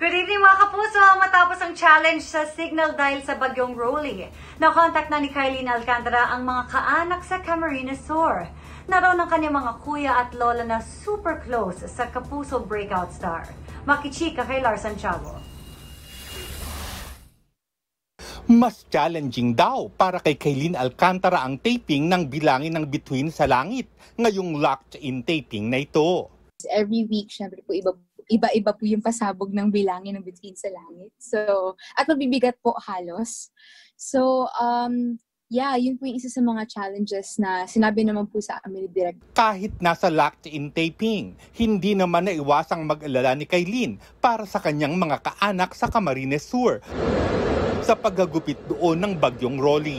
Good evening mga kapuso! Matapos ang challenge sa signal dahil sa Bagyong Rolly, nakontak na ni Kyline Alcantara ang mga kaanak sa Camarines Sur. Naroon ang kanyang mga kuya at lola na super close sa kapuso breakout star. Makichika kay Lars Santiago. Mas challenging daw para kay Kyline Alcantara ang taping ng Bilangin ng Bituin sa Langit ngayong locked-in taping na ito. Every week, syempre po, iba-iba po yung pasabog ng Bilangin ng Bituin sa Langit. So, at mabibigat po halos. So, yun po yung isa sa mga challenges na sinabi naman po sa amin ni Direk. Kahit nasa locked-in taping, hindi naman naiwasang mag-alala ni Kyline para sa kanyang mga kaanak sa Camarines Sur sa paghagupit doon ng Bagyong Rolly.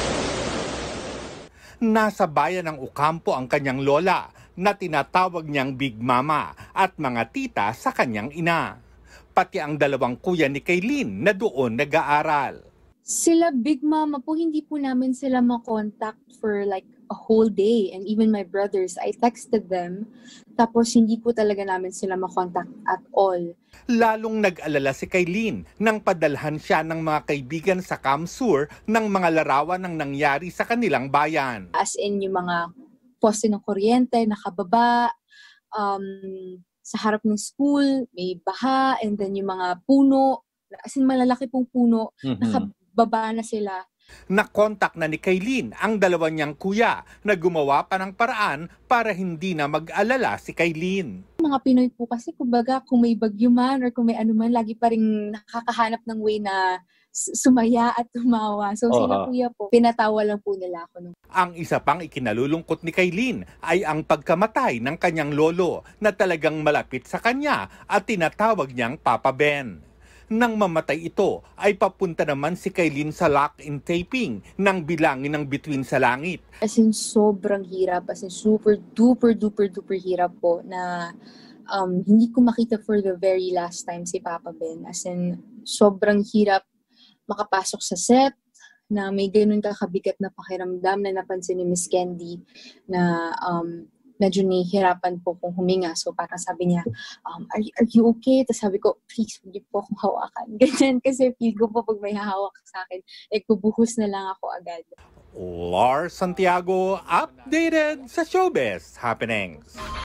Nasa bayan ng Ocampo ang kanyang lola na tinatawag niyang Big Mama at mga tita sa kanyang ina. Pati ang dalawang kuya ni Kyline na doon nag-aaral. Sila Big Mama po, hindi po namin sila makontak for like a whole day. And even my brothers, I texted them. Tapos hindi po talaga namin sila makontak at all. Lalong nag-alala si Kyline nang padalhan siya ng mga kaibigan sa Cam Sur ng mga larawan ng nangyari sa kanilang bayan. As in yung mga poste ng kuryente, nakababa, sa harap ng school, may baha, and then yung mga puno, as in malalaki pong puno, nakababa na sila. Nakontak na ni Kyline ang dalawa niyang kuya na gumawa pa ng paraan para hindi na mag-alala si Kyline. Mga Pinoy po kasi, kumbaga, kung may bagyo man or kung may ano man, lagi pa rin nakakahanap ng way na sumaya at tumawa. So sila kuya po, pinatawa lang po nila ako. Ang isa pang ikinalulungkot ni Kyline ay ang pagkamatay ng kanyang lolo na talagang malapit sa kanya at tinatawag niyang Papa Ben. Nang mamatay ito, ay papunta naman si Kyline sa lock-in taping ng Bilangin ng Bituin sa Langit. As in, sobrang hirap. As in, super duper hirap po na hindi ko makita for the very last time si Papa Ben. As in, sobrang hirap makapasok sa set na may ganun kakabigat na pakiramdam na napansin ni Miss Candy na medyo nahihirapan po kung huminga. So parang sabi niya, are you okay? Tapos sabi ko, please, huwag po akong hawakan. Ganyan, kasi feel ko po pag may hahawak sa akin, bubuhos na lang ako agad. Lars Santiago, updated sa showbiz happenings.